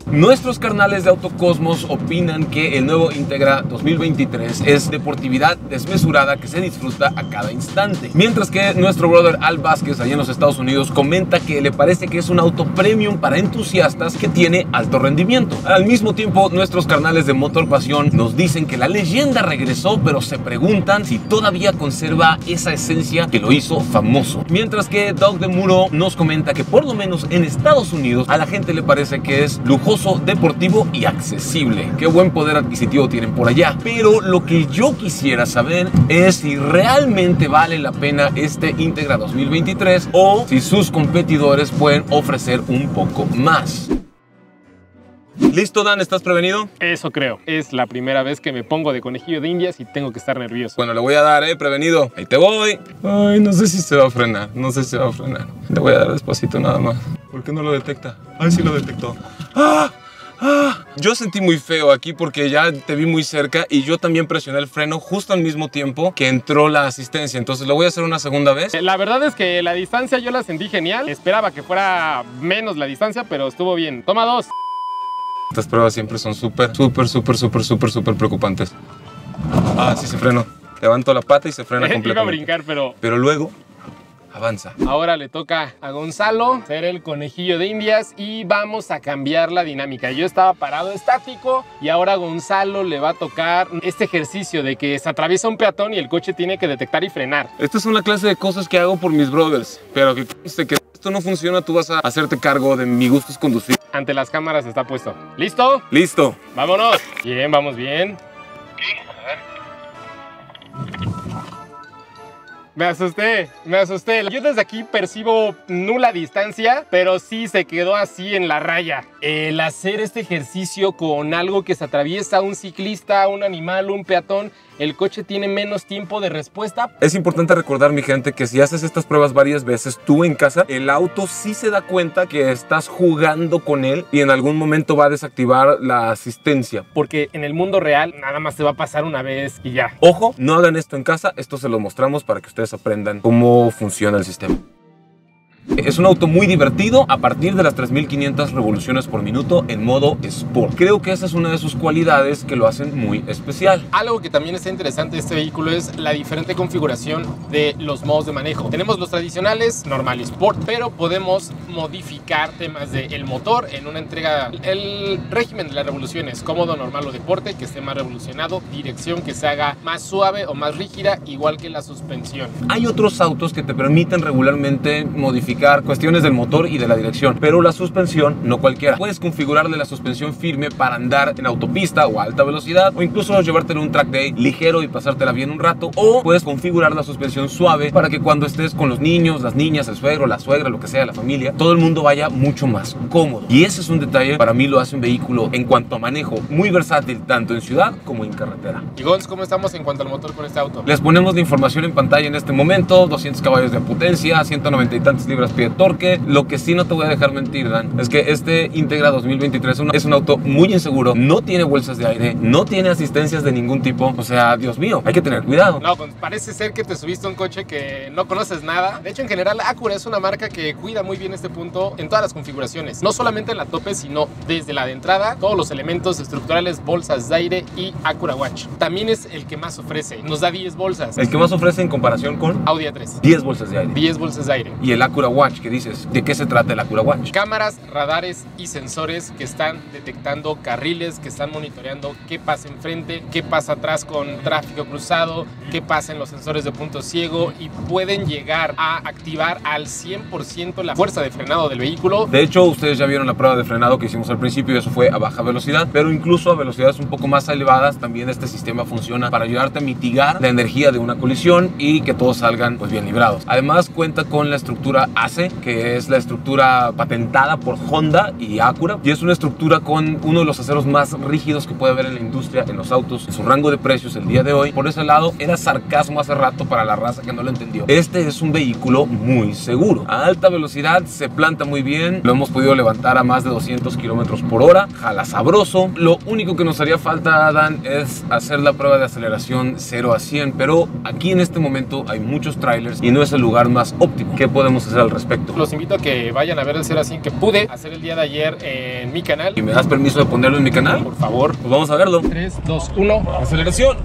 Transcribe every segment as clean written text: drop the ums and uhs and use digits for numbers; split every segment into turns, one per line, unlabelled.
Nuestros carnales de Autocosmos opinan que el nuevo Integra 2023 es deportividad desmesurada que se disfruta a cada instante. Mientras que nuestro brother Al Vázquez, allá en los Estados Unidos, comenta que le parece que es un auto premium para entusiastas que tiene alto rendimiento. Al mismo tiempo, nuestros carnales de Motor Pasión nos dicen que la leyenda regresó, pero se preguntan si todavía conserva esa esencia que lo hizo famoso. Mientras que Doug de Muro nos comenta que por lo menos en Estados Unidos a la gente le parece que es lujoso, deportivo y accesible. Qué buen poder adquisitivo tienen por allá. Pero lo que yo quisiera saber es si realmente vale la pena este Integra 2023 o si sus competidores pueden ofrecer un poco más. ¿Listo, Dan? ¿Estás prevenido?
Eso creo. Es la primera vez que me pongo de conejillo de indias y tengo que estar nervioso.
Bueno, le voy a dar, prevenido. Ahí te voy. Ay, no sé si se va a frenar. No sé si se va a frenar. Le voy a dar despacito nada más. ¿Por qué no lo detecta? Ay, sí lo detectó. ¡Ah! ¡Ah! Yo sentí muy feo aquí porque ya te vi muy cerca y yo también presioné el freno justo al mismo tiempo que entró la asistencia. Entonces lo voy a hacer una segunda vez.
La verdad es que la distancia yo la sentí genial. Esperaba que fuera menos la distancia, pero estuvo bien. Toma dos.
Estas pruebas siempre son súper preocupantes. Ah, sí se frenó. Levanto la pata y se frena completamente.
Iba a brincar,
pero luego avanza.
Ahora le toca a Gonzalo ser el conejillo de indias y vamos a cambiar la dinámica. Yo estaba parado estático y ahora a Gonzalo le va a tocar este ejercicio de que se atraviesa un peatón y el coche tiene que detectar y frenar.
Esta es una clase de cosas que hago por mis brothers, pero que conste que esto no funciona, tú vas a hacerte cargo de mi gusto es conducir.
Ante las cámaras está puesto. ¿Listo?
Listo.
¡Vámonos! Bien, vamos bien.
Sí, a ver.
Me asusté. Yo desde aquí percibo nula distancia, pero sí se quedó así en la raya. El hacer este ejercicio con algo que se atraviesa, un ciclista, un animal, un peatón, el coche tiene menos tiempo de respuesta.
Es importante recordar, mi gente, que si haces estas pruebas varias veces tú en casa, el auto sí se da cuenta que estás jugando con él y en algún momento va a desactivar la asistencia.
Porque en el mundo real nada más te va a pasar una vez y ya.
Ojo, no hagan esto en casa, esto se lo mostramos para que ustedes aprendan cómo funciona el sistema. Es un auto muy divertido a partir de las 3500 revoluciones por minuto en modo Sport. Creo que esa es una de sus cualidades que lo hacen muy especial.
Algo que también está interesante de este vehículo es la diferente configuración de los modos de manejo. Tenemos los tradicionales, normal y Sport, pero podemos modificar temas del motor en una entrega. El régimen de las revoluciones, cómodo, normal o deporte, que esté más revolucionado, dirección que se haga más suave o más rígida, igual que la suspensión.
Hay otros autos que te permiten regularmente modificar cuestiones del motor y de la dirección, pero la suspensión no cualquiera. Puedes configurarle la suspensión firme para andar en autopista o a alta velocidad, o incluso llevártela en un track day ligero y pasártela bien un rato, o puedes configurar la suspensión suave para que cuando estés con los niños, las niñas, el suegro, la suegra, lo que sea, la familia, todo el mundo vaya mucho más cómodo. Y ese es un detalle, para mí lo hace un vehículo en cuanto a manejo muy versátil, tanto en ciudad como en carretera.
Y Gonz, ¿cómo estamos en cuanto al motor con este auto?
Les ponemos la información en pantalla en este momento: 200 caballos de potencia, 190 y tantas libras pie de torque. Lo que sí no te voy a dejar mentir, Dan, es que este Integra 2023 es un auto muy inseguro, no tiene bolsas de aire, no tiene asistencias de ningún tipo. O sea, Dios mío, hay que tener cuidado.
No, parece ser que te subiste a un coche que no conoces nada. De hecho, en general, Acura es una marca que cuida muy bien este punto en todas las configuraciones, no solamente en la tope, sino desde la de entrada, todos los elementos estructurales, bolsas de aire y Acura Watch. También es el que más ofrece, nos da 10 bolsas.
El que más ofrece en comparación con
Audi A3.
10 bolsas de aire.
10 bolsas de aire.
Y el Acura Watch, ¿qué dices? ¿De qué se trata el Acura Watch?
Cámaras, radares y sensores que están detectando carriles, que están monitoreando qué pasa enfrente, qué pasa atrás con tráfico cruzado, qué pasa en los sensores de punto ciego, y pueden llegar a activar al 100% la fuerza de frenado del vehículo.
De hecho, ustedes ya vieron la prueba de frenado que hicimos al principio y eso fue a baja velocidad, pero incluso a velocidades un poco más elevadas también este sistema funciona para ayudarte a mitigar la energía de una colisión y que todos salgan pues bien librados. Además cuenta con la estructura ACE, que es la estructura patentada por Honda y Acura, y es una estructura con uno de los aceros más rígidos que puede haber en la industria, en los autos, en su rango de precios el día de hoy. Por ese lado era sarcasmo hace rato para la raza que no lo entendió. Este es un vehículo muy seguro, a alta velocidad se planta muy bien, lo hemos podido levantar a más de 200 kilómetros por hora, jala sabroso. Lo único que nos haría falta, Dan, es hacer la prueba de aceleración 0 a 100, pero aquí en este momento hay muchos trailers y no es el lugar más óptimo. ¿Qué podemos hacer al respecto.
Los invito a que vayan a ver el 0 a 100 que pude hacer el día de ayer en mi canal.
¿Y me das permiso de ponerlo en mi canal?
Por favor.
Pues vamos a verlo.
3, 2, 1.
Aceleración.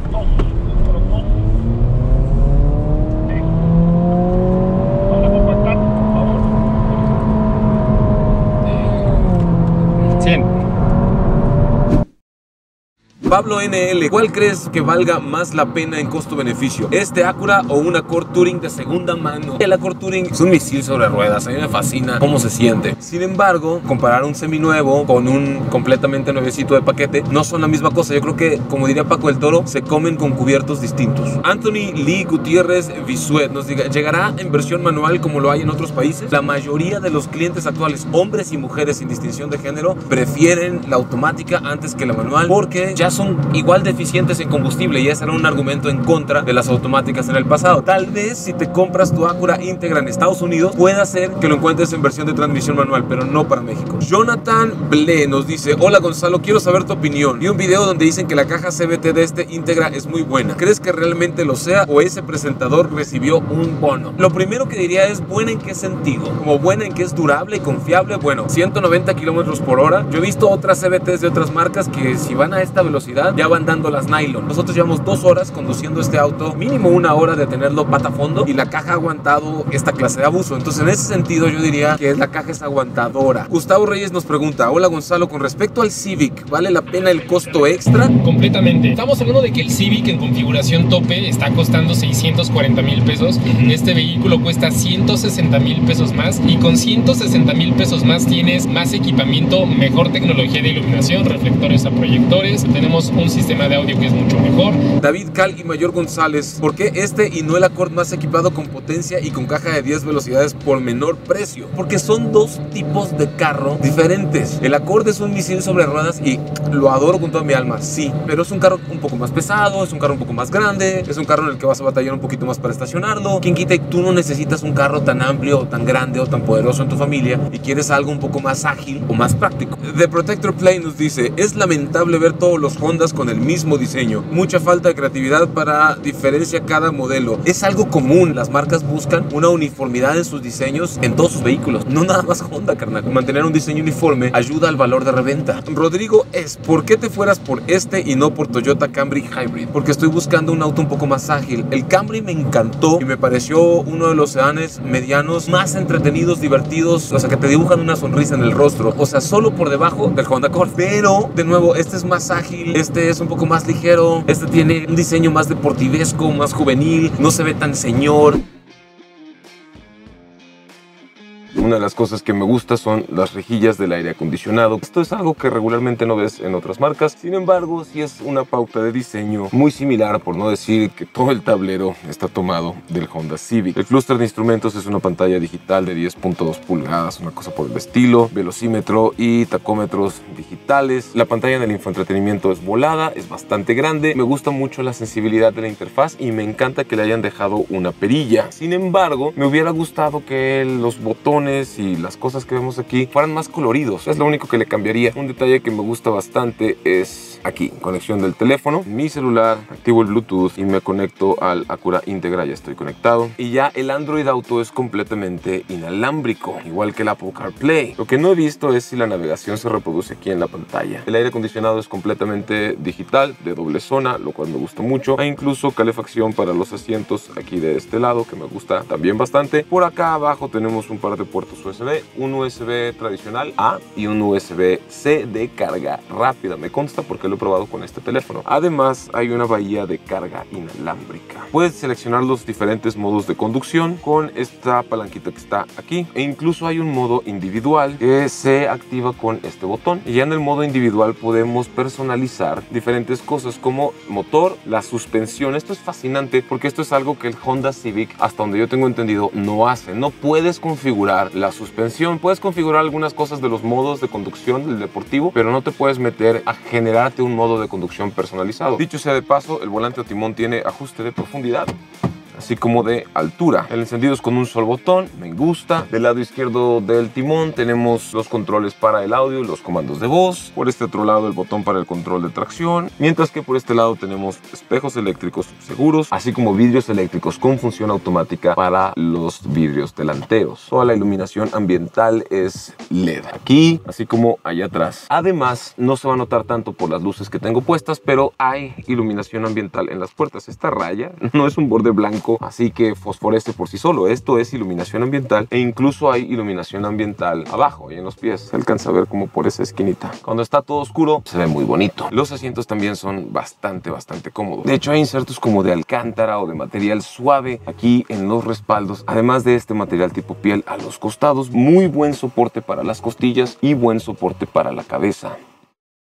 Pablo NL, ¿cuál crees que valga más la pena en costo-beneficio? ¿Este Acura o un Accord Touring de segunda mano? El Accord Touring es un misil sobre ruedas, a mí me fascina cómo se siente. Sin embargo, comparar un seminuevo con un completamente nuevecito de paquete no son la misma cosa. Yo creo que, como diría Paco del Toro, se comen con cubiertos distintos. Anthony Lee Gutiérrez Visuet nos diga, ¿llegará en versión manual como lo hay en otros países? La mayoría de los clientes actuales, hombres y mujeres sin distinción de género, prefieren la automática antes que la manual porque ya son igual de eficientes en combustible, y ese era un argumento en contra de las automáticas en el pasado. Tal vez si te compras tu Acura íntegra en Estados Unidos pueda ser que lo encuentres en versión de transmisión manual, pero no para México. Jonathan Ble nos dice, hola Gonzalo, quiero saber tu opinión. Vi un video donde dicen que la caja CVT de este íntegra es muy buena. ¿Crees que realmente lo sea o ese presentador recibió un bono? Lo primero que diría es, ¿buena en qué sentido? Como buena en que es durable y confiable. Bueno, 190 kilómetros por hora. Yo he visto otras CVTs de otras marcas que si van a esta velocidad ya van dando las nylon. Nosotros llevamos 2 horas conduciendo este auto, mínimo 1 hora de tenerlo pata a fondo, y la caja ha aguantado esta clase de abuso. Entonces en ese sentido yo diría que la caja es aguantadora. Gustavo Reyes nos pregunta, hola Gonzalo, con respecto al Civic, ¿vale la pena el costo extra?
Completamente. Estamos hablando de que el Civic en configuración tope está costando 640,000 pesos. Este vehículo cuesta 160,000 pesos más, y con 160,000 pesos más tienes más equipamiento, mejor tecnología de iluminación, reflectores a proyectores, tenemos un sistema de audio que es mucho mejor.
David Cal y Mayor González, ¿por qué este y no el Accord más equipado con potencia y con caja de 10 velocidades por menor precio? Porque son 2 tipos de carro diferentes. El Accord es un misil sobre ruedas y lo adoro con toda mi alma, sí, pero es un carro un poco más pesado, es un carro un poco más grande, es un carro en el que vas a batallar un poquito más para estacionarlo. Quien quita y tú no necesitas un carro tan amplio o tan grande o tan poderoso en tu familia y quieres algo un poco más ágil o más práctico. The Protector Play nos dice, es lamentable ver todos los Hondas con el mismo diseño, mucha falta de creatividad para diferenciar cada modelo. Es algo común, las marcas buscan una uniformidad en sus diseños en todos sus vehículos, no nada más Honda, carnal. Mantener un diseño uniforme ayuda al valor de reventa. Rodrigo es, ¿por qué te fueras por este y no por Toyota Camry Hybrid? Porque estoy buscando un auto un poco más ágil. El Camry me encantó y me pareció uno de los sedanes medianos más entretenidos, divertidos, o sea, que te dibujan una sonrisa en el rostro, o sea, solo por debajo del Honda Accord. Pero, de nuevo, este es más ágil, este es un poco más ligero, este tiene un diseño más deportivesco, más juvenil, no se ve tan señor. Una de las cosas que me gusta son las rejillas del aire acondicionado. Esto es algo que regularmente no ves en otras marcas. Sin embargo, sí es una pauta de diseño muy similar, por no decir que todo el tablero está tomado del Honda Civic. El clúster de instrumentos es una pantalla digital de 10.2 pulgadas, una cosa por el estilo, velocímetro y tacómetros digitales. La pantalla en el infoentretenimiento es volada, es bastante grande. Me gusta mucho la sensibilidad de la interfaz y me encanta que le hayan dejado una perilla. Sin embargo, me hubiera gustado que los botones y las cosas que vemos aquí fueran más coloridos. Es lo único que le cambiaría. Un detalle que me gusta bastante es aquí, conexión del teléfono, mi celular, activo el Bluetooth y me conecto al Acura íntegra, ya estoy conectado. Y ya el Android Auto es completamente inalámbrico, igual que el Apple CarPlay. Lo que no he visto es si la navegación se reproduce aquí en la pantalla. El aire acondicionado es completamente digital, de doble zona, lo cual me gusta mucho. Hay incluso calefacción para los asientos aquí de este lado, que me gusta también bastante. Por acá abajo tenemos un par de puertos USB, un USB tradicional A y un USB-C de carga rápida. Me consta porque lo he probado con este teléfono. Además, hay una bahía de carga inalámbrica. Puedes seleccionar los diferentes modos de conducción con esta palanquita que está aquí. E incluso hay un modo individual que se activa con este botón. Y ya en el modo individual podemos personalizar diferentes cosas como motor, la suspensión. Esto es fascinante porque esto es algo que el Honda Civic, hasta donde yo tengo entendido, no hace. No puedes configurar la suspensión. Puedes configurar algunas cosas de los modos de conducción del deportivo, pero no te puedes meter a generarte un modo de conducción personalizado. Dicho sea de paso, el volante o timón tiene ajuste de profundidad. así como de altura. El encendido es con un solo botón, me gusta. Del lado izquierdo del timón tenemos los controles para el audio y los comandos de voz. Por este otro lado el botón para el control de tracción, mientras que por este lado tenemos espejos eléctricos seguros, así como vidrios eléctricos con función automática para los vidrios delanteros. Toda la iluminación ambiental es LED, aquí así como allá atrás. Además, no se va a notar tanto por las luces que tengo puestas, pero hay iluminación ambiental en las puertas. Esta raya no es un borde blanco, así que fosforece por sí solo. Esto es iluminación ambiental, e incluso hay iluminación ambiental abajo y en los pies. Se alcanza a ver como por esa esquinita. Cuando está todo oscuro, se ve muy bonito. Los asientos también son bastante cómodos. De hecho, hay insertos como de alcántara o de material suave aquí en los respaldos, además de este material tipo piel a los costados. Muy buen soporte para las costillas y buen soporte para la cabeza.